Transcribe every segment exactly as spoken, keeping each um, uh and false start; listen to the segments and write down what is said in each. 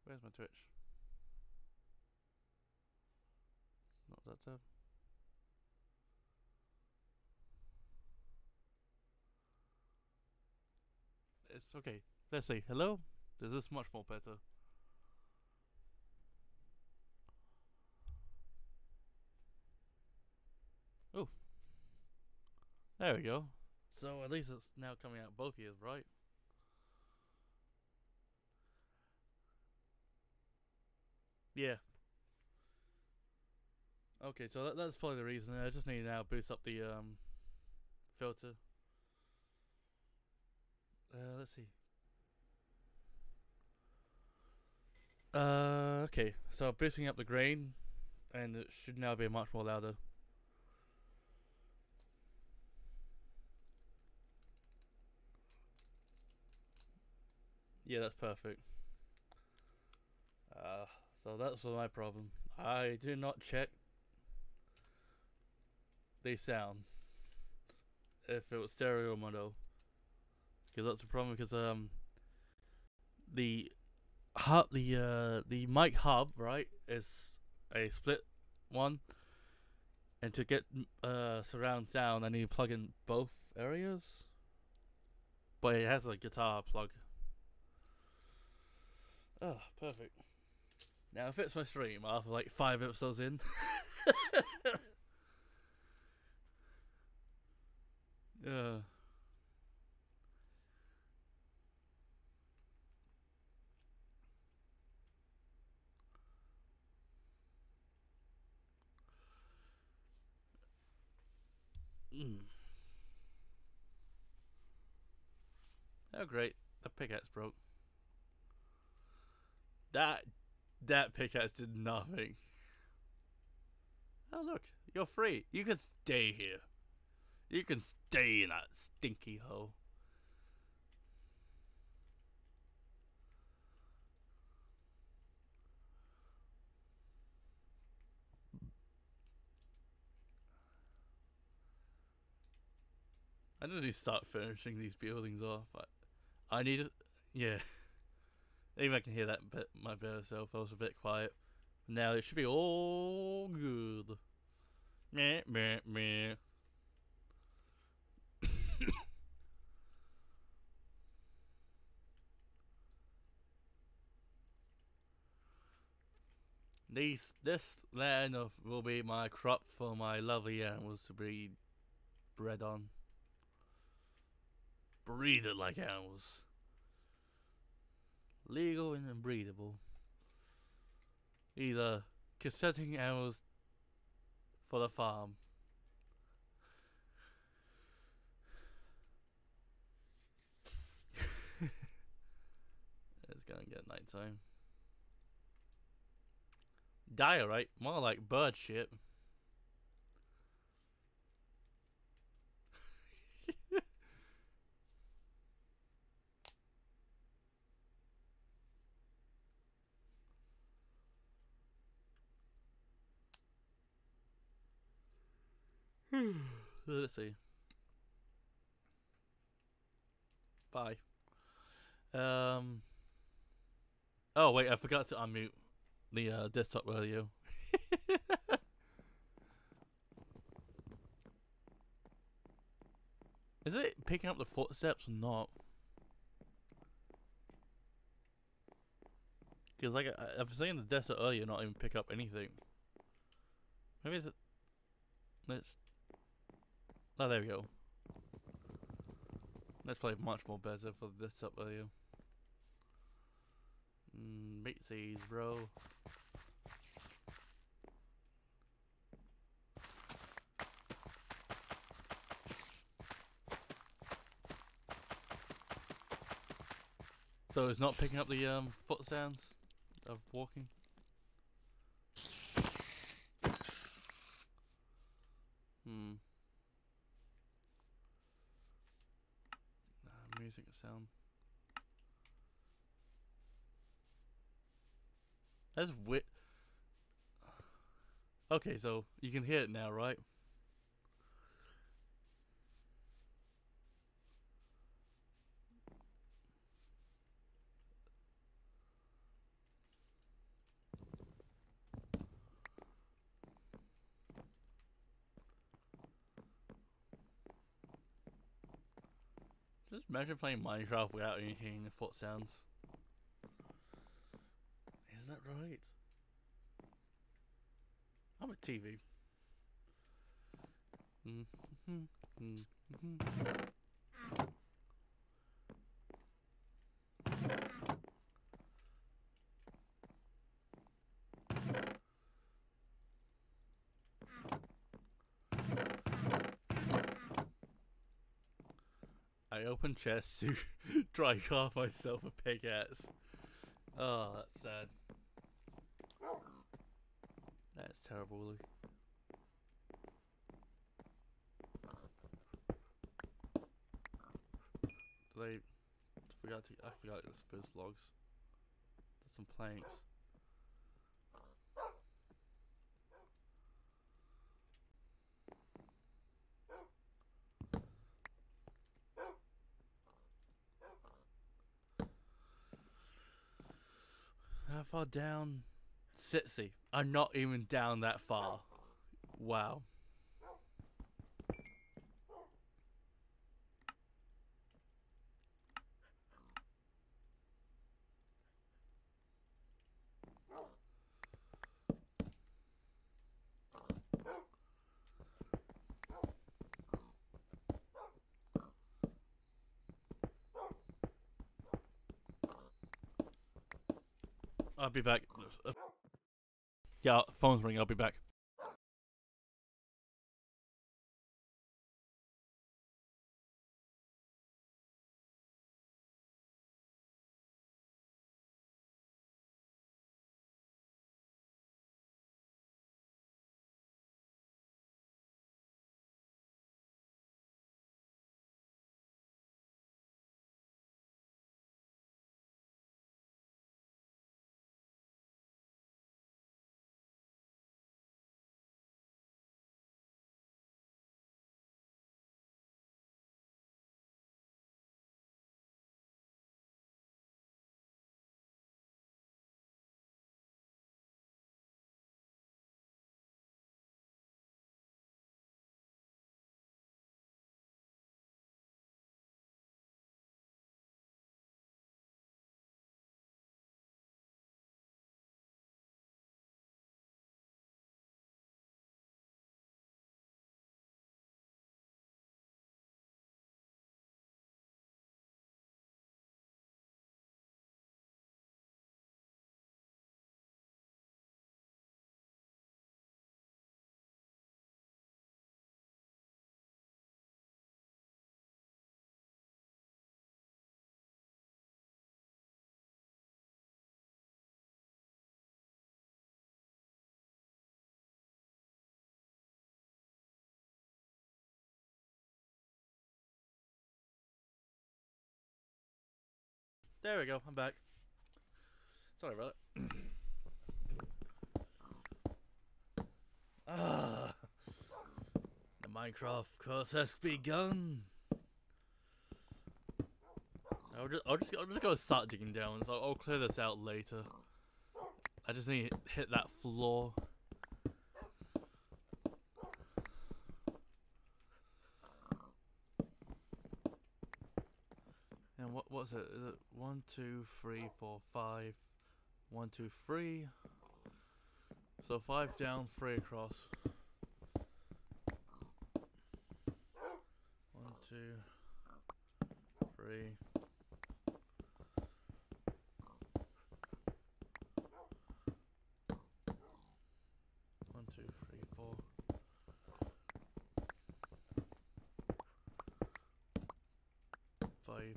Where's my Twitch? It's not that tab. It's okay. Let's see. Hello? This is much more better. Oh. There we go. So at least it's now coming out both ears, right? Yeah. Okay, so that, that's probably the reason. I just need to now boost up the um filter. Uh, let's see. Uh, okay. So boosting up the grain, and it should now be much more louder. Yeah, that's perfect. Uh, so that's my problem. I do not check the sound if it was stereo or mono, because that's the problem. Because um, the hub, the uh, the mic hub, right, is a split one, and to get uh surround sound, I need to plug in both areas. But it has a guitar plug. Oh, perfect. Now if it's my stream after like five episodes in. Yeah. Mm. Oh great, the pickaxe broke. That that pickaxe did nothing. Oh look, you're free. You can stay here. You can stay in that stinky hole. I need to start finishing these buildings off. I, I need to, yeah. Maybe I can hear that bit my better self. I was a bit quiet. Now it should be all good. Meh, meh, meh. These, this land of will be my crop for my lovely animals to breed bred on. Breed it like animals. Legal and breedable. These are cassetting animals for the farm. It's gonna get nighttime. Diorite, more like bird shit. Let's see. Bye. Um. Oh wait, I forgot to unmute the uh, desktop radio. Is it picking up the footsteps or not? Because like I, I was saying, the desktop earlier, not even pick up anything. Maybe is it? Let's. Oh, there we go. Let's play much more better for the desktop earlier. Mm, beat these, bro. So it's not picking up the um, foot sounds of walking. Hmm. Nah, music sound. That's weird. Okay, so you can hear it now, right? Imagine playing Minecraft without any hearing the foot sounds. Isn't that right? I'm a T V. I open chests to try carve myself a pickaxe. Oh, that's sad. That's terrible, Willie. Did I forgot to? I forgot to spruce logs. There's some planks. How far down? Sitsy. I'm not even down that far. Wow. I'll be back. Yeah, phone's ringing. I'll be back. There we go. I'm back. Sorry about it. Ah, the Minecraft course has begun. I'll just, I'll just, I'll just go start digging down. So I'll clear this out later. I just need to hit that floor. And what what's it? Is it one, two, three, four, five? One, two, three. So five down, three across. One, two, three. One, two, three, four. Five.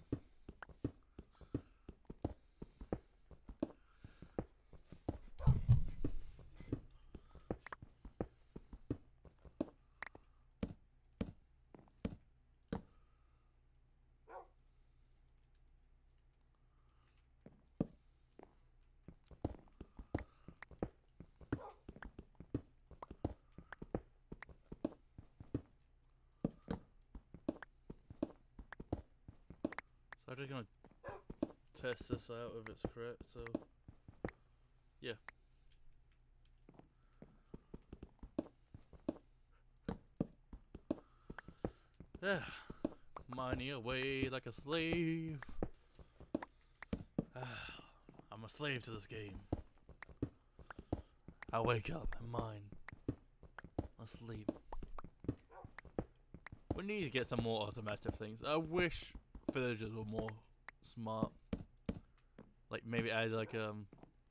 So I'm just gonna test this out if it's correct, so yeah. Yeah. mining away like a slave. I'm a slave to this game. I wake up and mine. Asleep. We need to get some more automatic things. I wish villagers were more smart. Like maybe add like um.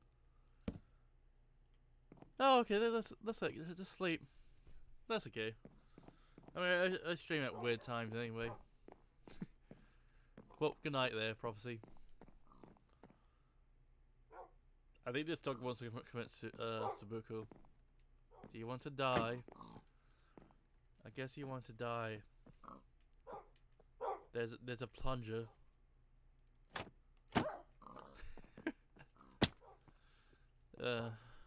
Oh, okay. Let's let's like just sleep. That's okay. I mean, I, I stream at weird times anyway. Well, good night there, Prophecy. I think this dog wants to commit uh, Sabuku. Do you want to die? I guess you want to die. There's there's a plunger. uh.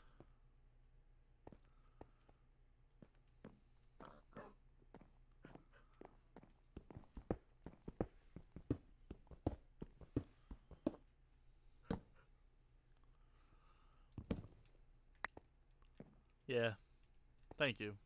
Yeah. Thank you.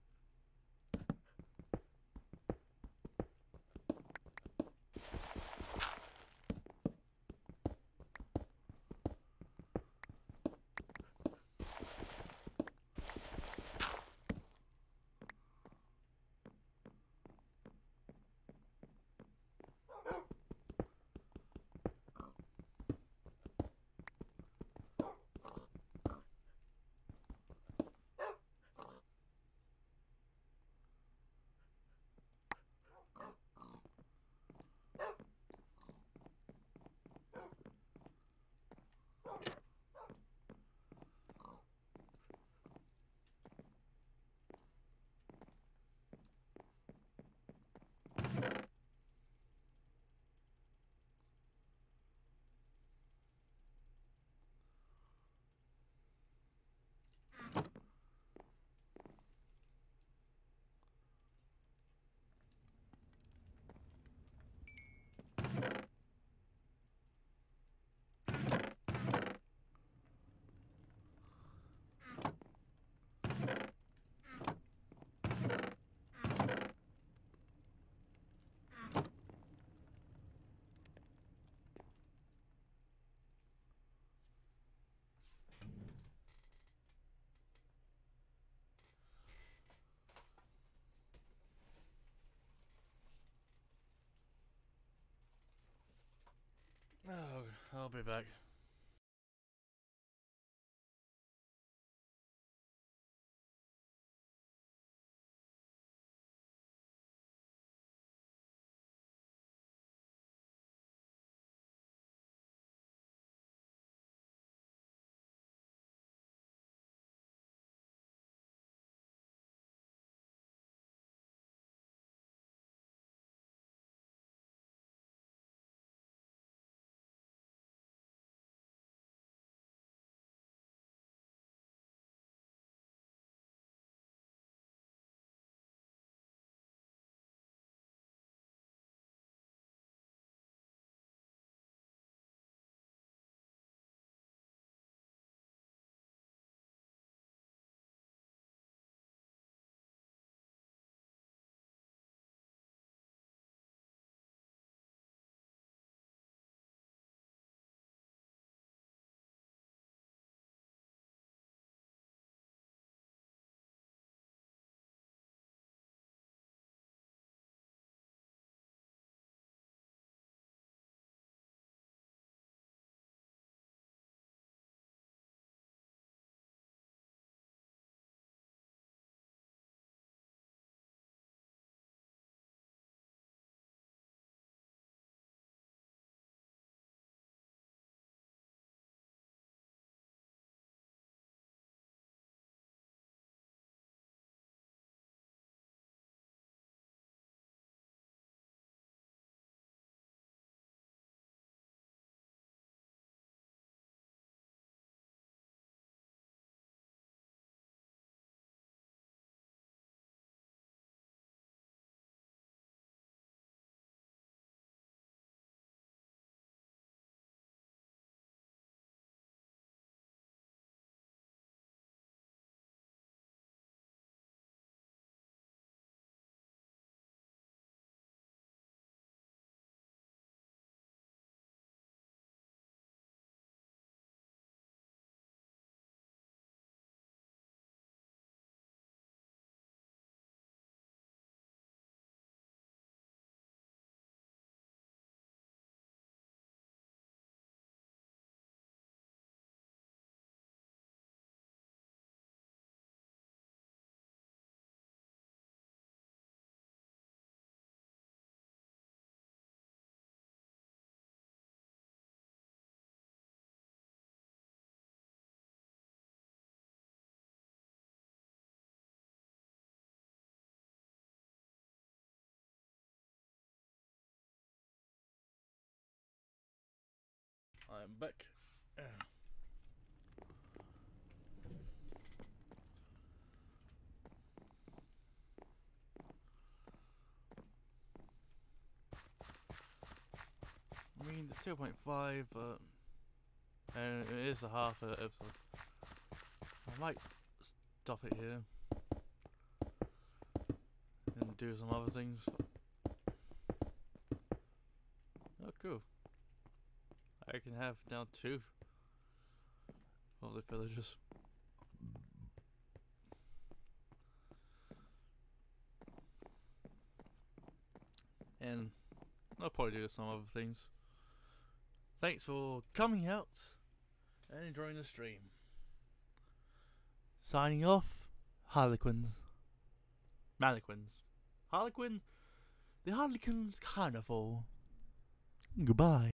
Oh, I'll be back. I'm back. I mean, it's two point five, but and it is a half a episode. I might stop it here and do some other things. Oh, cool! I can have now two of the villagers. And I'll probably do some other things. Thanks for coming out and enjoying the stream. Signing off, Harlequins. Mannequins. Harlequin? The Harlequins Carnival. Goodbye.